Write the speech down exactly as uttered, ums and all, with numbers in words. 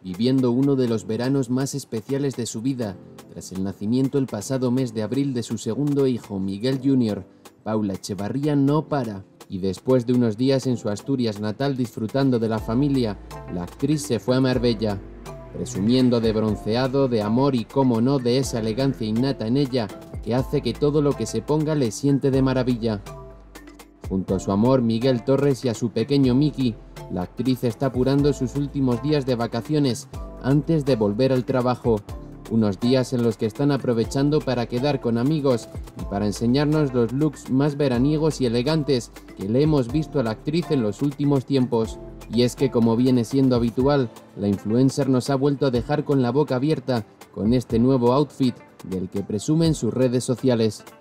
viviendo uno de los veranos más especiales de su vida, tras el nacimiento el pasado mes de abril de su segundo hijo, Miguel junior, Paula Echevarría no para, y después de unos días en su Asturias natal disfrutando de la familia, la actriz se fue a Marbella, presumiendo de bronceado, de amor y, cómo no, de esa elegancia innata en ella que hace que todo lo que se ponga le siente de maravilla. Junto a su amor Miguel Torres y a su pequeño Miki, la actriz está apurando sus últimos días de vacaciones antes de volver al trabajo, unos días en los que están aprovechando para quedar con amigos y para enseñarnos los looks más veraniegos y elegantes que le hemos visto a la actriz en los últimos tiempos. Y es que, como viene siendo habitual, la influencer nos ha vuelto a dejar con la boca abierta con este nuevo outfit del que presume en sus redes sociales.